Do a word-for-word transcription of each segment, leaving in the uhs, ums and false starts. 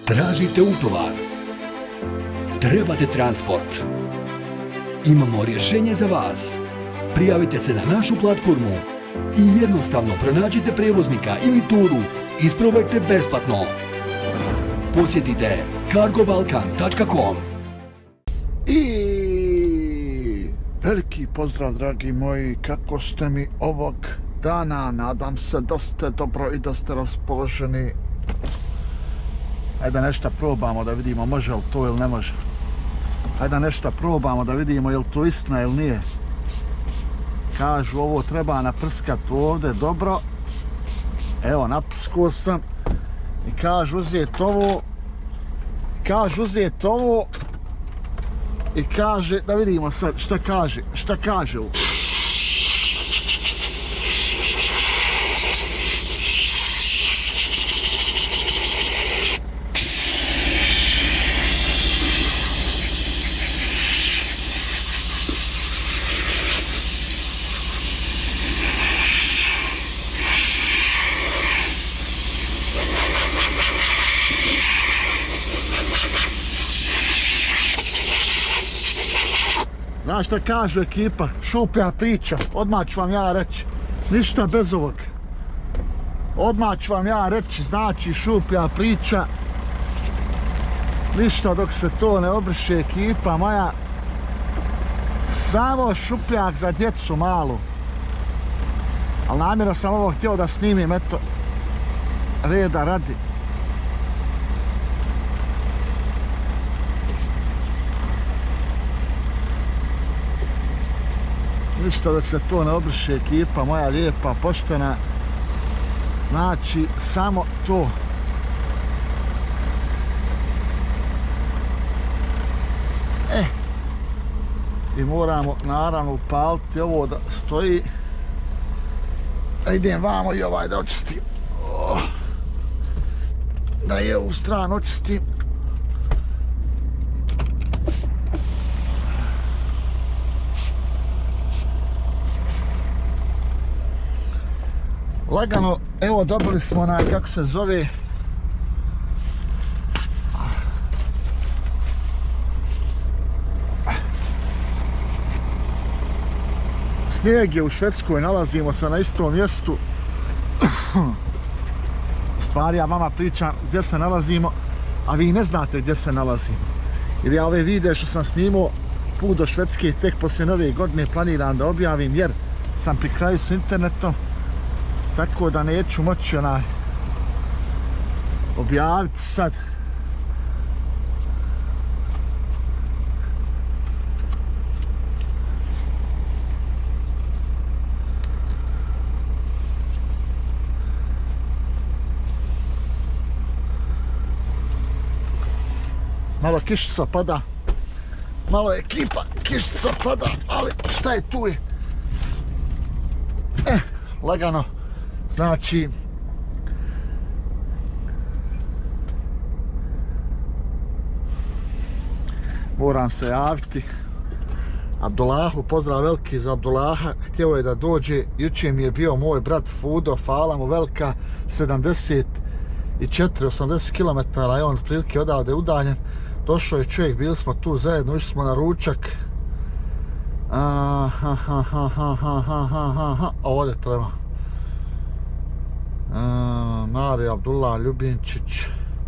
Tražite utovar? Trebate transport? Imamo rješenje za vas. Prijavite se na našu platformu i jednostavno pronađite prijevoznika ili turu. Isprobajte besplatno. Posjetite cargo balkan tačka com. I veliki pozdrav, dragi moji, kako ste mi ovog dana? Nadam se da ste dobro i da ste raspoloženi. Ajde nešto probamo da vidimo može li to ili ne može. Ajde nešto probamo da vidimo je li to istina ili nije. Kažu ovo treba naprskat ovdje dobro. Evo, naprskao sam. I kažu uzeti ovo. Kažu uzeti ovo. I kaže, da vidimo sad šta kaže, šta kaže ovo. Znaš šta kažu ekipa? Šuplja priča, odmah ću vam ja reći. Ništa bez ovog. Odmah ću vam ja reći, znači šuplja priča. Ništa dok se to ne obriše, ekipa moja. Samo šupljak za djecu malu. Ali namjerno sam ovo htio da snimim, eto, reda radi. Ništa dok se to ne obriše, ekipa moja lijepa, poštena. Znači, samo to. E, i moramo naravno upaliti ovo da stoji. A idem vamo i ovaj da očistim. Oh. Da je ovu stranu očistim. Lagano, evo dobili smo onaj, kako se zove, snijeg je u Švedskoj, nalazimo se na istom mjestu. Stvari, ja vama pričam gdje se nalazimo, a vi ne znate gdje se nalazimo. Jer ja ove videe što sam snimao put do Švedske tek poslije nove godine planiram da objavim, jer sam pri kraju s internetom. Tako da neću moći onaj objaviti sad. Malo kišica pada. Malo ekipa, kišica pada, ali šta je tu je? Eh, lagano. Znači, moram se javiti Abdullahu, pozdrav veliki za Abdullaha, htio je da dođe, jučer mi je bio moj brat Fudo, hvala mu velika, sedamdeset četiri osamdeset kilometara je on otprilike odavde udaljen, došao je čovjek, bili smo tu zajedno, išli smo na ručak, aha, ha, ha, ha, ha, ha, ha, ha, ovdje treba. Uh, Mari Abdullah Ljubinčić.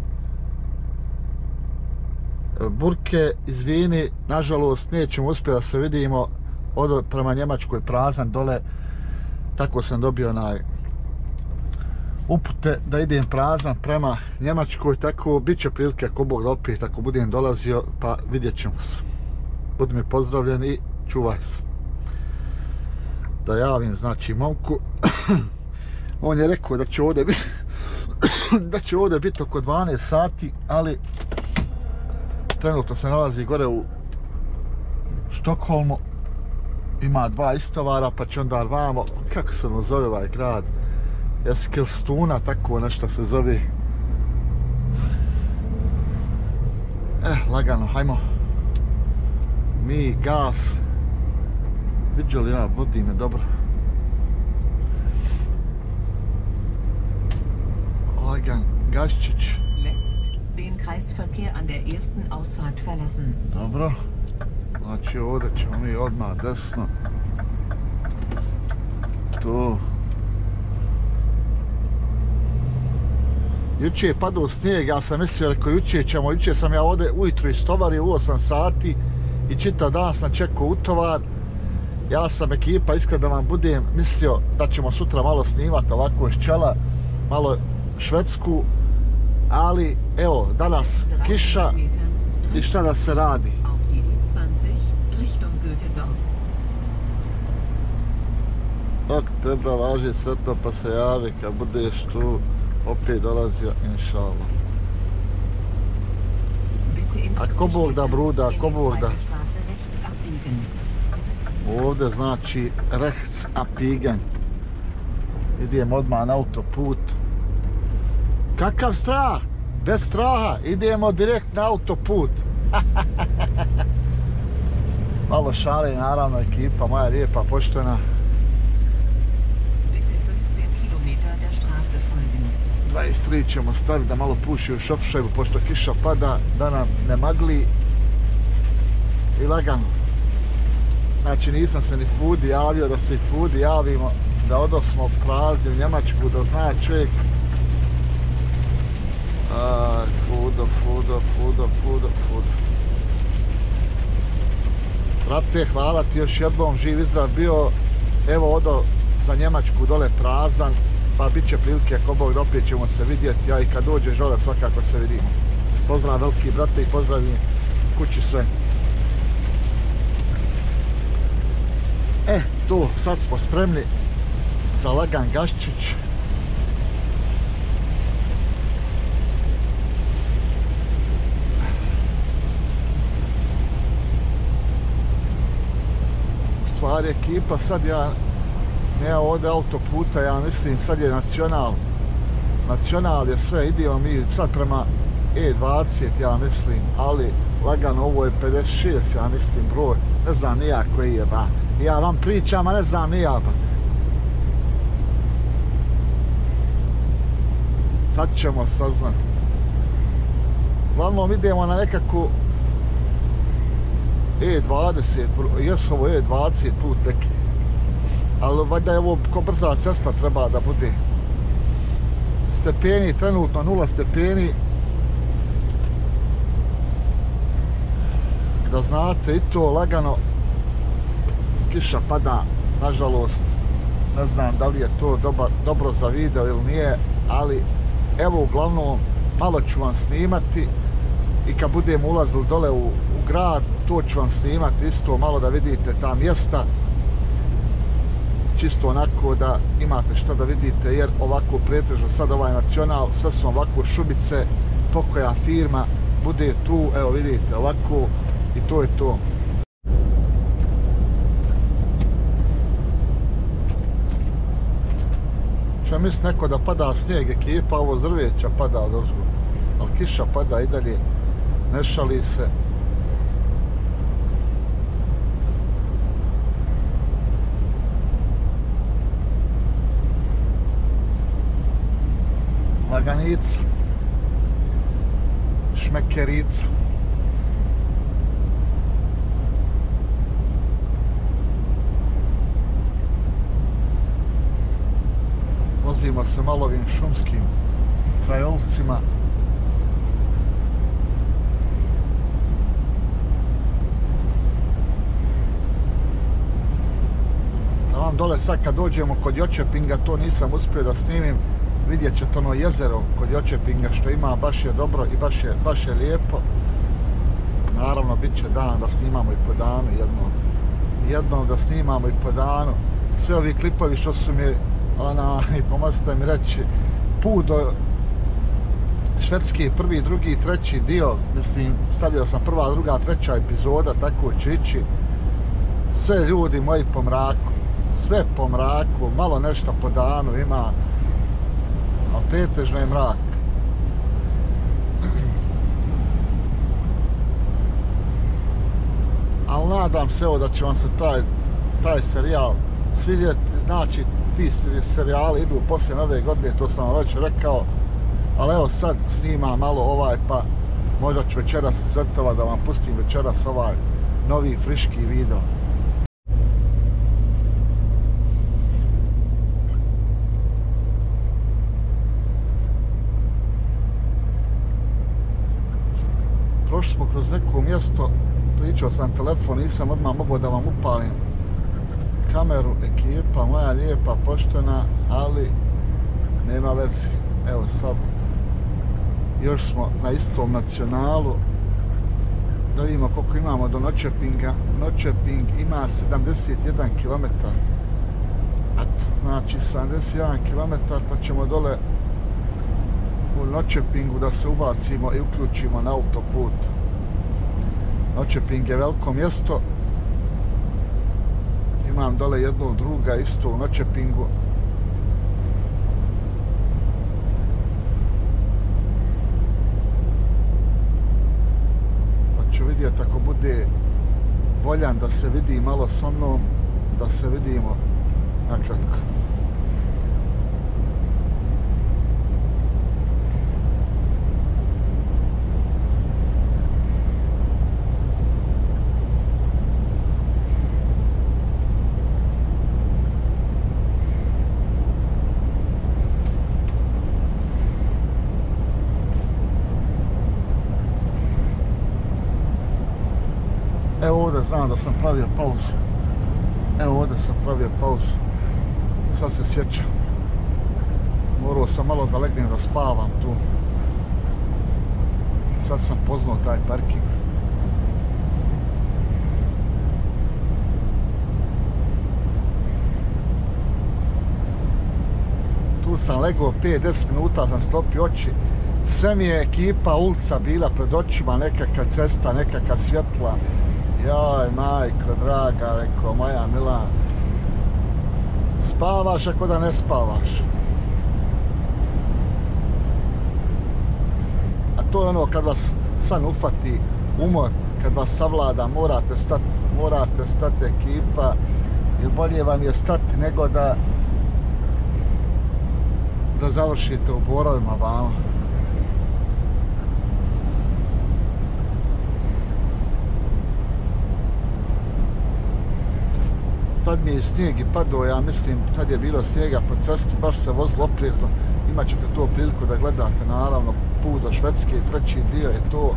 Burke, izvini, nažalost nećemo uspjeti da se vidimo, od prema Njemačkoj prazan dole, tako sam dobio onaj upute da idem prazan prema Njemačkoj, tako bit će prilike ako Bog da opet ako budem dolazio, pa vidjet ćemo se. Budi mi pozdravljen i čuvaj se. Da javim, znači, momku. On je rekao da će ovdje biti da će ovdje biti oko dvanaest sati, ali trenutno se nalazi gore u Štokholmu. Ima dva istovara, pa će onda vamo, kako se mu zove ovaj grad? Eskilstuna, tako nešto se zove. Eh, lagano, hajmo. Mi, gas. Vidio li ja, vodi me dobro. Lagan, Gaščić. Kreisverkehr an der ersten Ausfahrt verlassen. Dobro. Znači ovdje ćemo mi odmah desno. Tu. Juče je padao snijeg, ja sam mislio, rekao juče ćemo, juče sam ja ovdje ujutro istovario u osam sati i čitav dan sam čekao utovar. Ja sam ekipa, iskreno da vam budem, mislio da ćemo sutra malo snimati ovako iz čela, malo Švedsku, ali evo, danas kiša i šta da se radi. Ok, tebra, važi sretno pa se javi kad budeš tu, opet dolazio, inša Allah. Ako Bog da bruda, ako Bog da. Ovdje znači rechts abbiegen. Idemo odmah na autoput. Kakav strah? Bez straha, idemo direkt na autoput. Malo šale, naravno, ekipa moja lijepa, poštena. dvadeset tri ćemo staviti da malo puši u šofšajbu, pošto kiša pada, da nam ne magli. I lagano. Znači nisam se ni Fudi javio, da se i Fudi javimo, da odosmo prazni u Njemačku, da zna čovjek. Aj, Fudo, Fudo, Fudo, Fudo, Fudo. Brate, hvala ti još jednom, živ i zdrav bio. Evo odo za Njemačku dole prazan, pa bit će prilike ako Bog da opet ćemo se vidjeti, a i kad dođeš dole svakako se vidimo. Pozdrav veliki brate i pozdravim kući sve. E, tu, sad smo spremni za lagan gaščić. U stvari ekipa, sad ja, nema ovdje autoputa, ja mislim sad je nacional. Nacional je sve, idemo mi sad prema E dvadeset, ja mislim, ali lagano ovo je pedeset šest, ja mislim, broj, ne znam nija koji je, ba. Ja vam pričam, a ne znam nija, ba. Sad ćemo saznati. Uglavnom idemo na nekako E dvadeset, jesu ovo E dvadeset put neki. Ali valjda je ovo ko brza cesta treba da bude. Stepeni, trenutno nula stepeni. Da znate, i to lagano kiša pada, nažalost. Ne znam da li je to dobar, dobro za video ili nije, ali evo uglavnom malo ću vam snimati i kad budemo ulazili dole u, u grad, to ću vam snimati isto, malo da vidite ta mjesta. Čisto onako da imate šta da vidite, jer ovako pretežno sad ovaj nacional, sve su ovako šubice, pokoja firma bude tu, evo vidite, ovako i to je to. Če misli neko da pada snijeg, ekipa, ovo zrveća pada od ozgo, ali kiša pada i dalje, ne šali se. Laganica, šmekerica. Vozimo se malo ovim šumskim trajolcima. Tavam dole sad kad dođemo kod Jočepinga, to nisam uspio da snimim. Vidjet ćete ono jezero kod Jočepinga što ima, baš je dobro i baš je, baš je lijepo. Naravno, bit će dan da snimamo i po danu jednom. Jednom da snimamo i po danu. Sve ovi klipovi što su mi, ona, i pomozite mi reći, put do Švedske, prvi, drugi, treći dio, mislim, stavio sam prva, druga, treća epizoda, tako će ići. Sve ljudi moji po mraku, sve po mraku, malo nešto po danu ima, a pretežno je mrak. Ali nadam se evo da će vam se taj, taj serijal svidjeti, znači ti serijali idu poslije nove godine, to sam vam već rekao, ali evo sad snima malo ovaj pa Možda ću večeras zetova da vam pustim večeras ovaj novi friški video. Prošli smo kroz neko mjesto, pričao sam telefon, nisam odmah mogao da vam upalim kameru, ekipa moja lijepa, poštena, ali nema veze. Evo sad, još smo na istom nacionalu, da vidimo koliko imamo do Norrköpinga. Norrköping ima sedamdeset jedan kilometar, eto, znači sedamdeset jedan kilometar, pa ćemo dole u Norrköpingu da se ubacimo i uključimo na autoput. Norrköping je veliko mjesto, imam dole jednog druga isto u Norrköpingu. Pa ću vidjeti ako bude voljan da se vidi malo sa mnom, da se vidimo nakratko. Evo ovdje znam da sam pravio pauzu. Evo ovdje sam pravio pauzu. Sad se sjećam. Morao sam malo da legnem da spavam tu. Sad sam poznao taj parking. Tu sam legao pet do deset minuta, sam sklopio oči. Sve mi je ekipa, ulica bila pred očima, nekakva cesta, nekakva svjetla. Jaj, majko draga, rekao moja mila, spavaš ako da ne spavaš. A to je ono kad vas san ufati umor, kad vas savlada, morate stati, morate stati ekipa, jer bolje vam je stati nego da da završite u borovima vama. Tad mi je snijeg i padao, ja mislim, tad je bilo snijega po cesti, baš se vozilo oprezno. Imat ćete to priliku da gledate, naravno, put do Švedske, treći dio je to.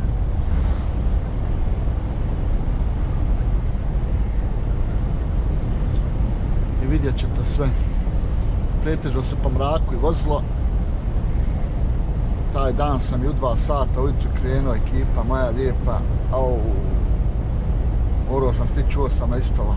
I vidjet ćete sve. Pretežno se po mraku i vozilo. Taj dan sam i u dva sata ujutru krenuo, ekipa moja lijepa. Au, morao sam stići u osam na Istova.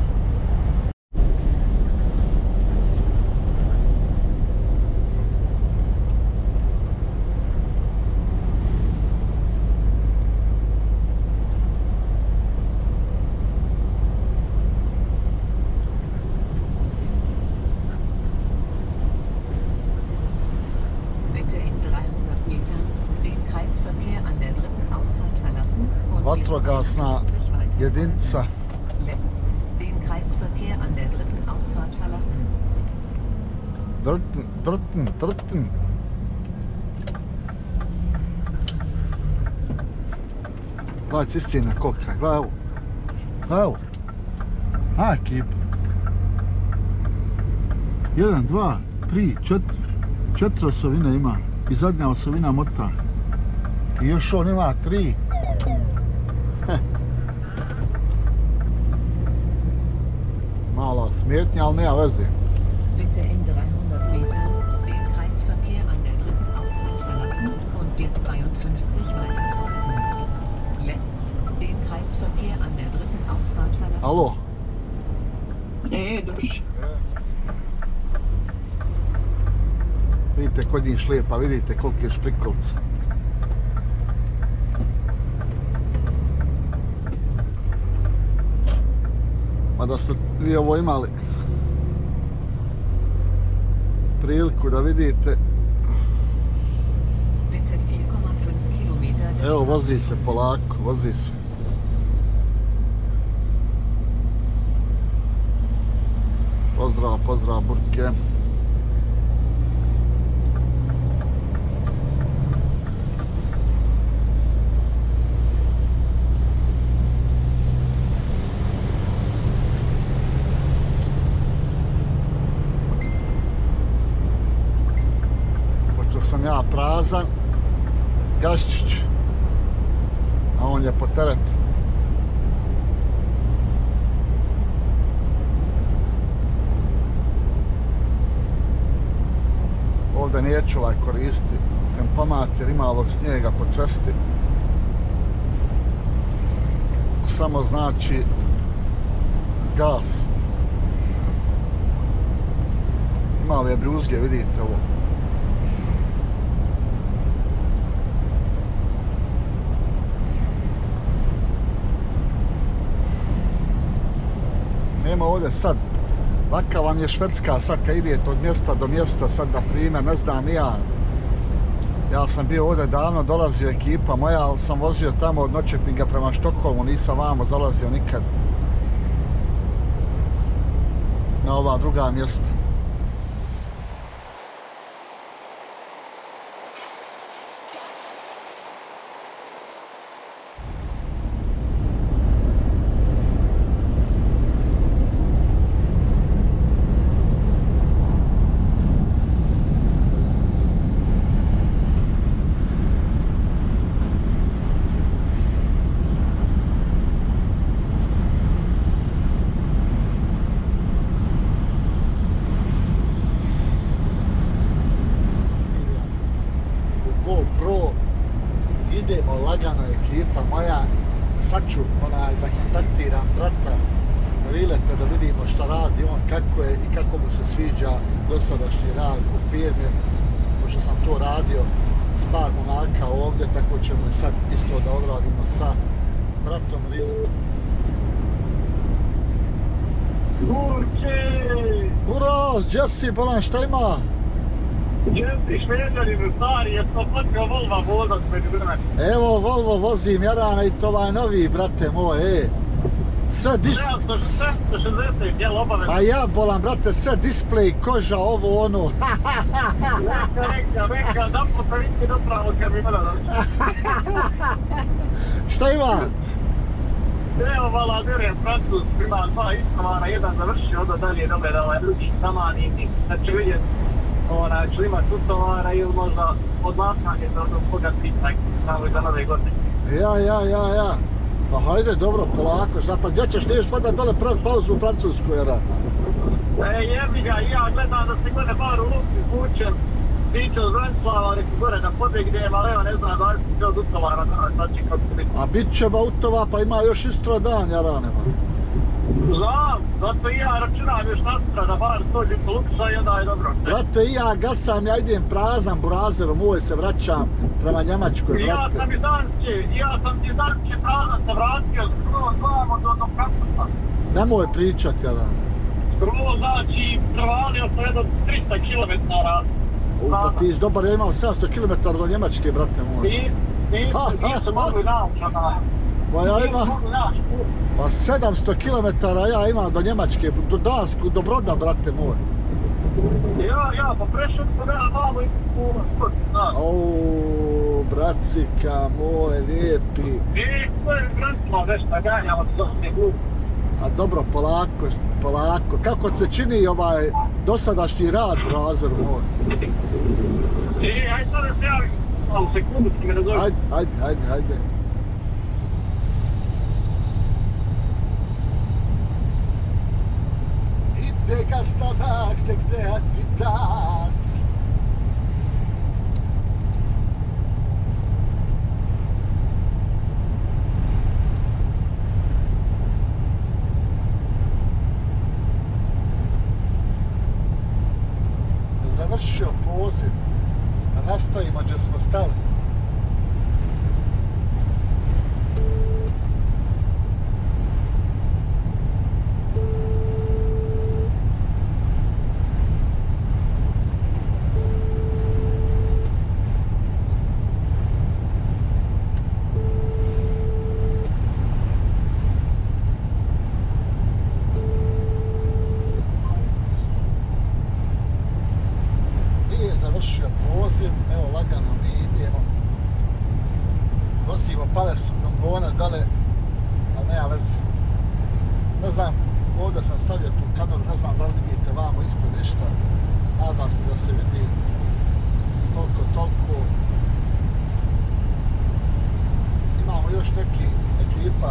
Vatrogasna jedinica. Letzt den Kreisverkehr an der dritten Ausfahrt verlassen. Dritten, dritten, dritten. Gledaj cistina kolika, gledaj ovo. Gledaj ovo. A, ekipa. Jedan, dva, tri, četiri. Četiri osovine ima. I zadnja osovina motar. I još on ima tri. Mala smetnja, ali nema veze. Bitte in dreihundert Metern den Kreisverkehr an der dritten Ausfahrt verlassen und dir zweiundfünfzig weiter folgen. Letzt den Kreisverkehr an der dritten Ausfahrt verlassen. Alo. E, duš. Vidite kod njih šlijepa, vidite koliki je šprikolca. Ma da ste vi ovo imali priliku da vidite. Bitte vier Komma fünf Kilometer der Evo, Straße. vozi se polako, vozi se. Pozdrav, pozdrav Burke. prazan Gaščić, a on je po teretu. Ovdje neću ovaj koristiti tempomat jer ima ovog snijega po cesti. Samo znači gas. Ima ove bruzge, vidite ovo. Nema ovdje sad. Vaka vam je Švedska sad kad idete od mjesta do mjesta, sad na primjer, ne znam ni ja. Ja sam bio ovdje davno, dolazio ekipa moja, ali sam vozio tamo od Norrköpinga prema Štokholmu, nisam vamo zalazio nikad. Na ova druga mjesta. Idemo lagano ekipa moja, sad ću onaj, da kontaktiram brata Rileta da vidimo šta radi on, kako je i kako mu se sviđa dosadašnji rad u firmi, pošto sam to radio s par momaka ovdje, tako ćemo sad isto da odradimo sa bratom Riletom. Kurče! Uroz, Jesse, bolan, šta ima? Jesi šveđanin stari, je to počeo Volva vozat među vremena. Evo Volvo vozim Jarana i to ovaj novi, brate moj, e. Sve dis... sedamsto šezdeset, jel obavezno? A ja bolan, brate, sve display, koža, ovo, ono. Neka, neka, neka, da po praviti dopravo kamiona. Šta ima? Evo, vala, vjerujem, Francus ima dva istovara, jedan završio, onda dalje dobe da ovaj drugi taman i znači vidjeti. Ona ću imat utovara ili možda odlasnanje za onog koga pitak, samo i za nove godine. Ja, ja, ja, ja. Pa hajde, dobro, polako, šta pa gdje ćeš, niješ vada dole pravi pauzu u Francusku, jera? E, jebi ga, ja gledam da se gore bar u Luki vučem, tiče od Vranislava, neki gore da pobjegnem, ali evo ne znam da li se od utovara, znači kako biti. A bit će ba utova, pa ima još istro dan, Jaranema. Znam, zato i ja računam još nastra da bar dođem po Luksa i onda je dobro. Brate, i ja gasam, ja idem prazan burazerom, uvoj se vraćam prema Njemačkoj, brate. Ja sam iz Danče, ja sam iz Danče prazan se vratio, skroz vamo do, do Frankfurta. Nemoj pričat, Jaran. Skroz, znači, prevalio sam jedno tristo kilometara. U, pa ti iz dobar, ja imam sedamsto kilometara do Njemačke, brate moj. I, nisu, nisu mogli naučana. Pa ja imam, pa sedamsto kilometara ja imam do Njemačke, do Dansku, do Broda, brate moj. Ja, ja, pa prešao sam ja malo i u sport, znaš. Ooo, bracika moj, lijepi. I to je Vranislava nešto, ganjamo se dosta glup. A dobro, polako, polako. Kako se čini ovaj dosadašnji rad, brazer moj? I, aj sad da se javim, malo sekundu ti me ne zove. Ajde, ajde, ajde, ajde. Ide gastanak, stekte atitas. Završio poziv, da nastavimo gdje smo stali. Završio poziv, evo lagano mi idemo. Vozimo pale su bombone dole, ali nema veze. Ne znam, ovdje sam stavio tu kameru, ne znam da li vidite vamo ispred ništa. Nadam se da se vidi. koliko toliko. Imamo još neki ekipa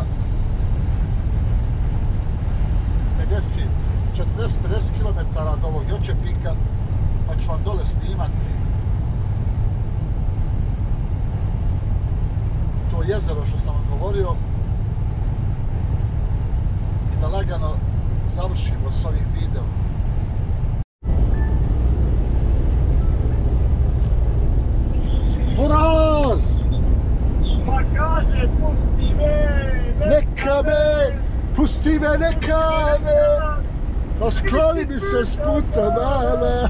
pedeset, četrdeset do pedeset kilometara od ovog Jočepinka, pa ću vam dole snimati to jezero što sam vam govorio i da lagano završimo s ovim videom. Buraz! Ma kaže, pusti me! Neka me! Pusti me, neka me! Pa skloni mi se s puta, male!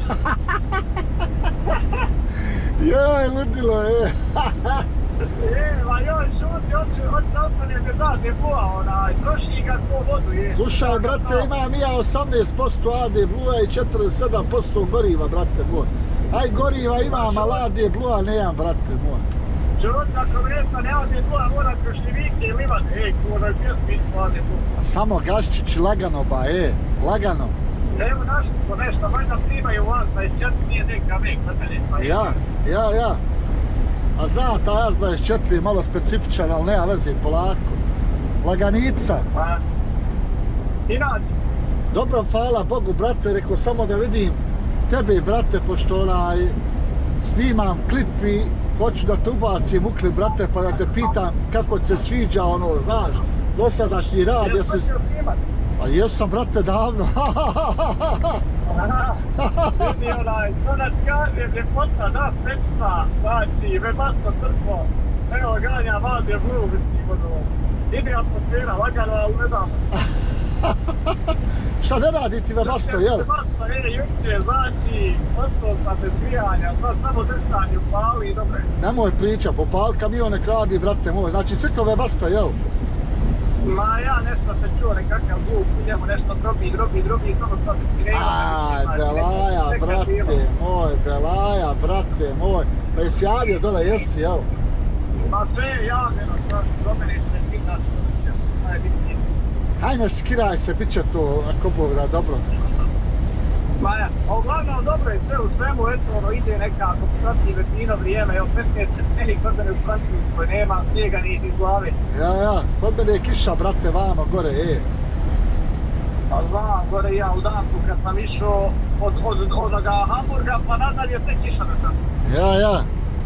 Joj, ludilo je! E, ma joj, šuti, hoće da ostane me zade bua, onaj, troši ga ko vodu, je. Slušaj, brate, imam i ja osamnaest posto A D Blue i četrdeset sedam posto goriva, brate moj. Aj, goriva imam, ali A D Blue nemam, brate moj. Čovjek, ako mjesta ne ode bua, mora krošljivike i livan. Ej, kuna, gdje smisla ode bua? Samo gaščić, lagano ba, e, lagano. Evo našli nešto, valjda primaju vas, dvadeset četiri nije neka vek, vrteli. Ja, ja, ja. A zna, ta A Z dvadeset četiri je malo specifičan, ali nema veze, polako. Laganica. Pa, inače. Dobro, hvala Bogu, brate, rekao samo da vidim tebe, brate, pošto onaj snimam klip i hoću da te ubacim u klip, brate, pa da te pitam kako ti se sviđa, ono, znaš, dosadašnji rad, Jel' jesi... hoćeš snimat? A jesam, brate, davno. Vidi onaj, to nas kaže, ljepota, da, srećna, znači, vebasto crkvo, evo ganja Vade Blue, mislim, ono, ide atmosfera, lagano, ali ne dam. Šta ne radi ti Webasto, jel? Webasto, e, juče, znači, ostao sam bez grijanja, sad samo drstanje upali i dobre. Nemoj priča, popali kamion nek radi, brate moj, znači ciklo Webasto, jel? Ma ja nešto se čuo, nekakav zvuk, u njemu nešto drobi, drobi, drobi, samo sad se sirena. Aj, Belaja, brate moj, Belaja, brate moj. Pa jesi javio dole, jesi, jel? Ma sve je javljeno, sad do mene se pitaš, najbitnije. Haj ne skiraj se, bit će to, ako Bog da, dobro. Ma ja, a uglavnom dobro je sve u svemu, eto ono ide nekako, prati većino vrijeme, evo petnaest stepeni kod mene u Francuskoj, nema snijega ni iz glave. Ja, ja, kod mene je kiša, brate, vamo, gore, e. Pa znam, gore ja u Danku kad sam išao od, od, od onoga Hamburga pa nadalje sve kiša me sam. Ja, ja.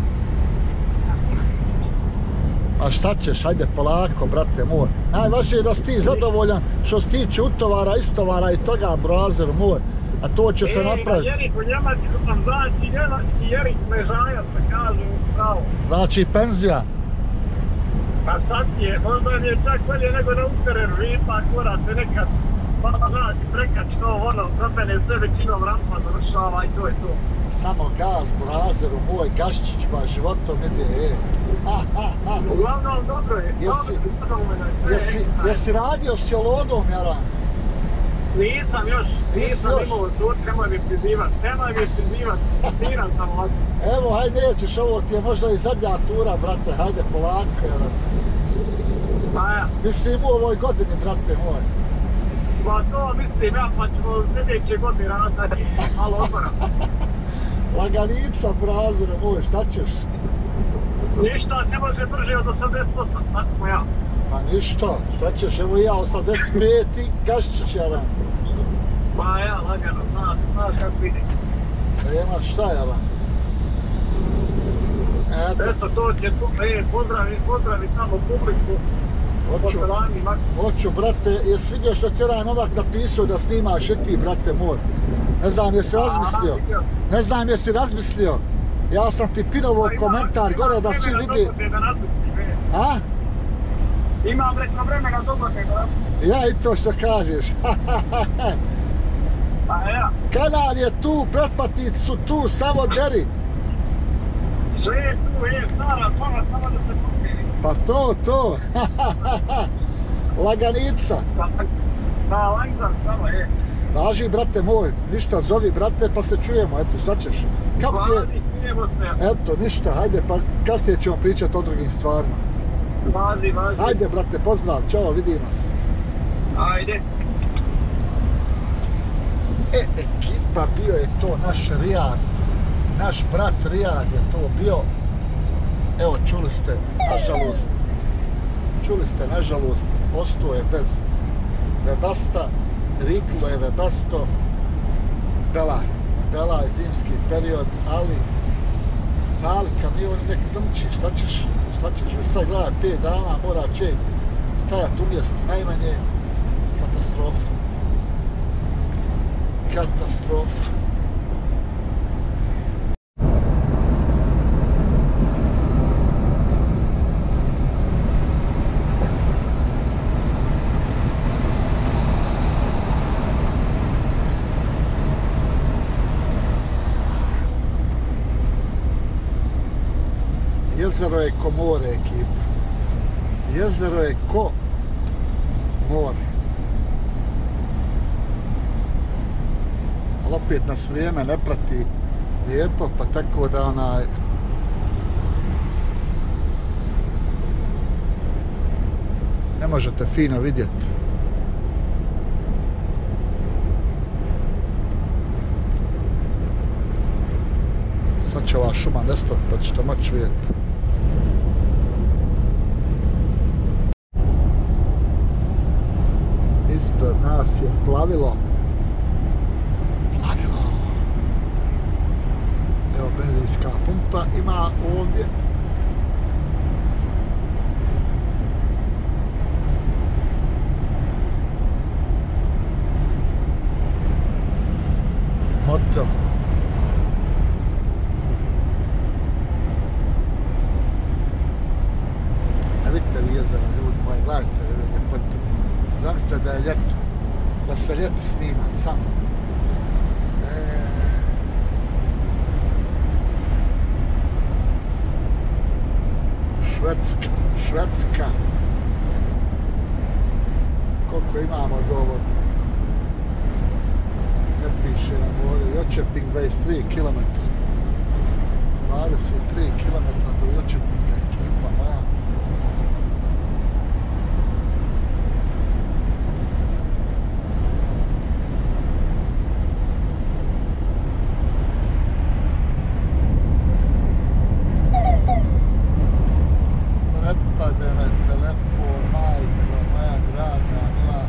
A šta ćeš, ajde polako, brate moj. Najvažnije je da si ti zadovoljan što se tiče utovara, istovara i toga, brazeru moj. A to će se napraviti. E, na Jeriku Njemačku sam znači njemački Jerik Ležajac, se kaže pravo. Znači penzija. Pa sad je, možda mi je čak bolje nego na Utereru, ipak morate nekad, pa znači prekać to ono, kod mene sve većinom rampa završava i to je to. Samo gaz, brazeru moj, gaščić, ba, životom ide, e. Ha, ha, ha. Uglavnom, dobro je, Jesi, dobro je. jesi, jesi radio s Jolodom, Jaran? Nisam još, nisam imao sud, nemoj mi prizivat, nemoj mi prizivat, smiran sam ovako. Evo, hajde, nećeš, ovo ti je možda i zadnja tura, brate, hajde, polako, Jaran. Pa ja. Mislim, u ovoj godini, brate moj. Pa to mislim ja, pa ćemo sljedeće godine raditi, malo odmora. Laganica, brazeru moj, šta ćeš? Ništa, ne može brže od osamdeset osam, tako smo ja. Pa ništa, šta ćeš, evo ja osamdeset pet i gaščić, Jaran. Pa ja, lagano, znaš, znaš kako vidi. Nema šta, Jaran. Eto, Eto, to će tu, e, pozdravi, pozdravi samo publiku. hoću, hoću, brate, jesi vidio što ti onaj momak napisao da snimaš i ti, brate moj? Ne znam, jesi razmislio? Ne znam, jesi razmislio? Ja sam ti pinovao komentar gore da svi vidi... A? Imam rekao vremena dogodne da razmislim. Ja i to što kažeš. Pa ja. Kanal je tu, pretplatnici su tu, samo deri. Sve je tu, je, stara, stara, samo da se kupili. Pa to, to. Laganica. Da, Langzar, samo je. Važi, brate moj, ništa, zovi, brate, pa se čujemo, eto, šta ćeš? Kako ti je? Važi, čujemo se. Eto, ništa, hajde, pa kasnije ćemo pričati o drugim stvarima. Važi, važi. Hajde, brate, pozdrav, čao, vidimo se. Ajde. E, ekipa, bio je to naš Rijad. Naš brat Rijad je to bio. Evo, čuli ste, nažalost, čuli ste, nažalost, ostao je bez Webasta, riklo je Webasto, Bela, Bela je zimski period, ali pali kamion nek drmči, šta ćeš, šta ćeš, već sad gleda pet dana, mora čovjek stajati umjesto najmanje, katastrofa. Katastrofa. Jezero je ko more, ekipa. Jezero je ko more. Ali opet nas vrijeme ne prati lijepo, pa tako da onaj... ne možete fino vidjeti. Sad će ova šuma nestati, pa ćete moći vidjeti. Ispred nas je plavilo. Plavilo. Evo benzinska pumpa ima ovdje. Moto. A vidite vi jezera, ljudi moji, gledajte, vidite ljepote. Zamislite da je ljeto, da se ljeti snima, samo. E... Švedska, Švedska. Koliko imamo do ovog? Ne piše nam ovdje, Jočeping dvadeset tri kilometra. dvadeset tri kilometra do Jočepinga, ekipa moja. Prepade me telefon, majko moja draga, mila.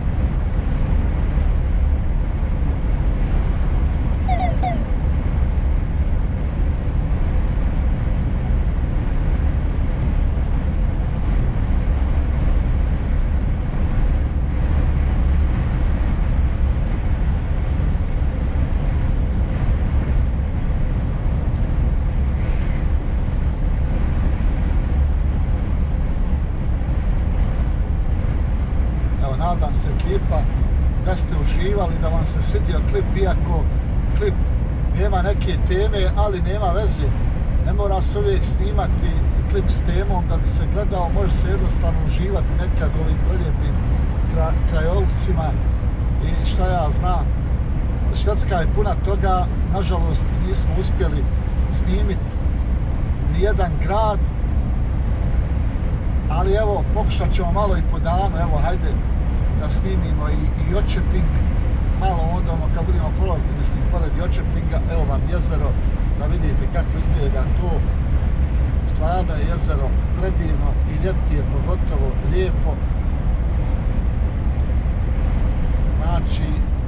Nadam se, ekipa, da ste uživali, da vam se svidio klip, iako klip nema neke teme, ali nema veze. Ne mora se uvijek snimati klip s temom da bi se gledao, može se jednostavno uživati nekad u ovim prelijepim kra, krajolicima i šta ja znam. Švedska je puna toga, nažalost nismo uspjeli snimiti nijedan grad, ali evo, pokušat ćemo malo i po danu, evo, hajde da snimimo i, i Jočeping, malo onda ono kad budemo prolazili, mislim, pored Jočepinga, evo vam jezero, da vidite kako izgleda to. Stvarno je jezero predivno i ljeti je pogotovo lijepo. Znači,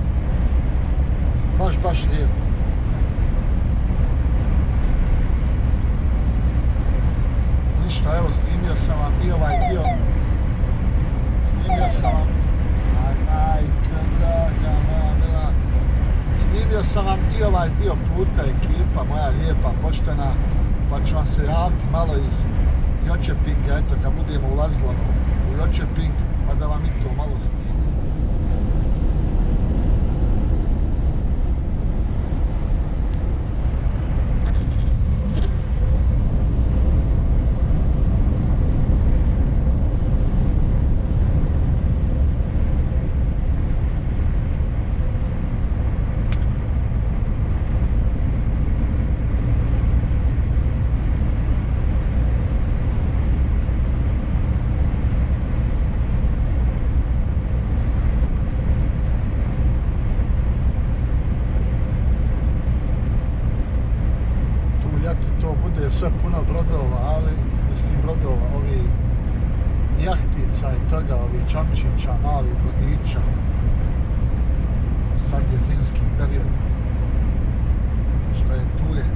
baš, baš lijepo. Ništa, evo, snimio sam vam i ovaj dio. Snimio sam vam, aj majka draga moja mila, snimio sam vam i ovaj dio puta, ekipa moja lijepa, poštena, pa ću vam se javiti malo iz Jočepinga, eto kad budemo ulazili u Jočeping, pa da vam i to malo snimim. ptica i toga, ovi čamčića, mali brodića. Sad je zimski period. Šta je tu je?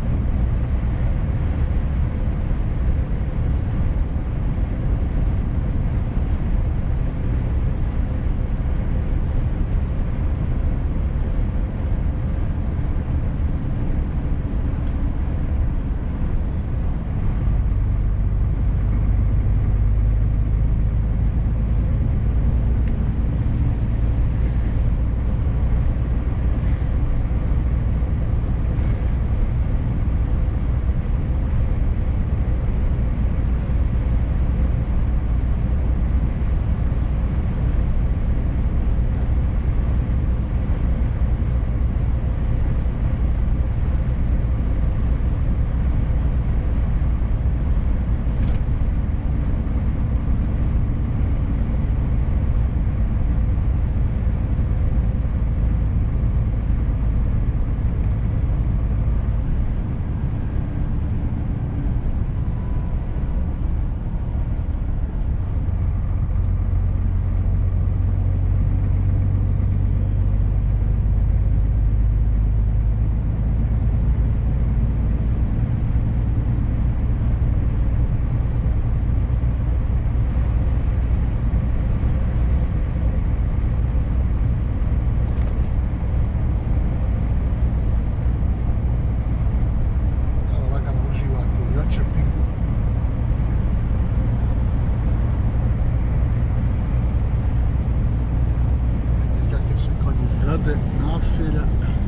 Naselja.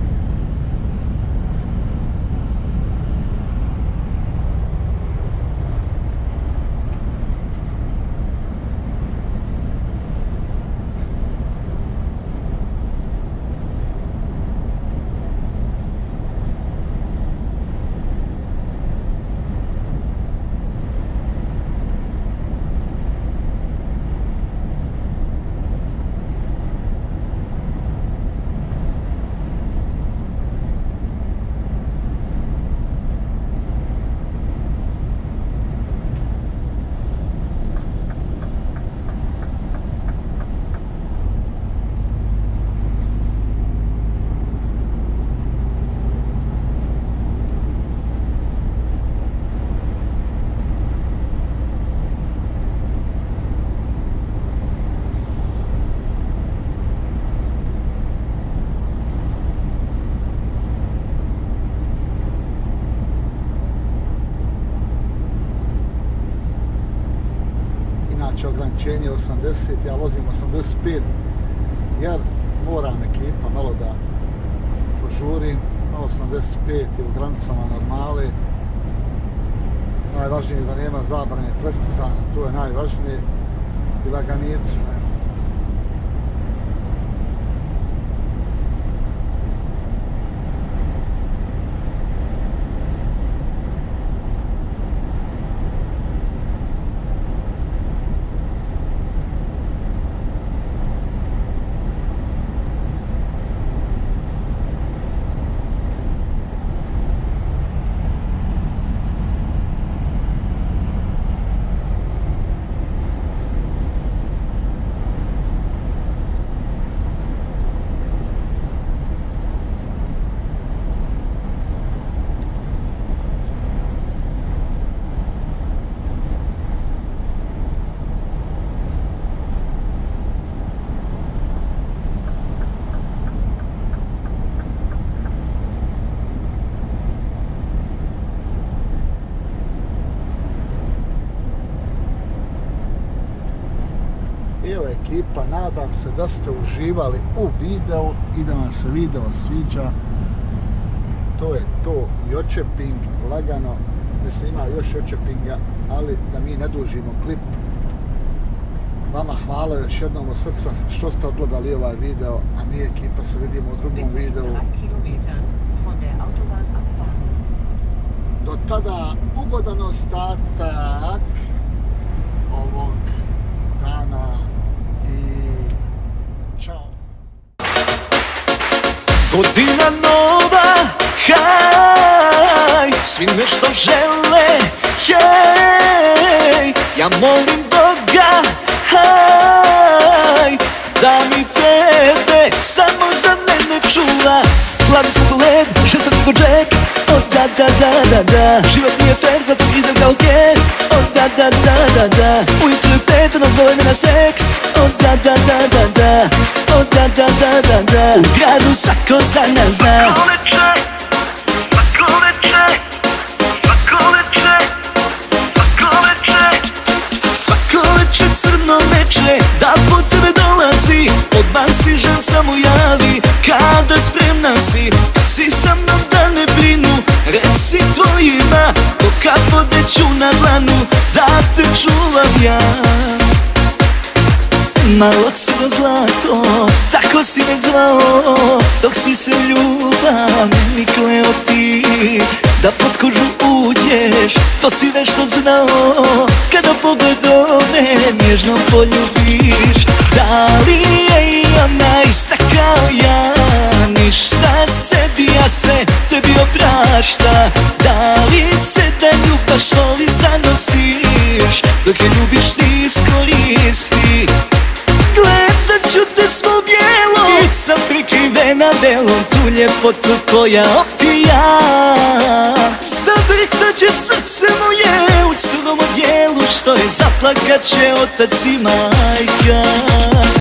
Ograničenje osamdeset, ja vozim osamdeset pet jer moram ekipa malo da požurim. Osamdeset pet je u granicama normale. Najvažnije je da nema zabrane prestizanja, to je najvažnije, i laganica. Evo ekipa, nadam se da ste uživali u videu i da vam se video sviđa. To je to, Jočeping, lagano, mislim ima još Jočepinga, ali da mi ne dužimo klip. Vama hvala još jednom od srca što ste odgledali ovaj video, a mi ekipa se vidimo u drugom videu. Do tada ugodan ostatak ovog dana i čao. Godina nova, haj, svi nešto žele, hej, ja molim Boga, Haj, da mi tebe samo za mene čuva. Plavi smo led, šesta dugo Jack. O da da da da da, život nije fair, zato idem kao ker. O da da da da da, ujutro je pet, nazove me na seks. O da da da da da, o da da da da da, u gradu svako za nas zna. Svako veče, crno veče, da po tebe dolazi. Odmah stižem, samo javi kada spremna si. Kad si sa mnom da ne brinu, reci tvojima, dok kad vodeću na dlanu, da te čuvam ja. Malo crno zlato, tako si me zvao, dok si se ljubav meni kleo ti. Da pod kožu uđeš, to si nešto znao, kada pogledome nježno poljubiš. Da li je i ona ista kao ja, ništa sebi, ja sve tebi oprašta. Da li se da ljubaš voli zanosiš, dok je ljubiš ti iskoristi. Gledat ću te svo bijelo, i sam prikrivena velom, tu ljepotu koja opija. Zavrtat će srce moje u crnom odjelu, što je zaplakat će otac i majka.